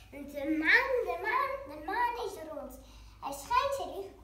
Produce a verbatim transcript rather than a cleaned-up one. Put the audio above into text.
De maan, de maan, de maan is rond. Hij schijnt zijn licht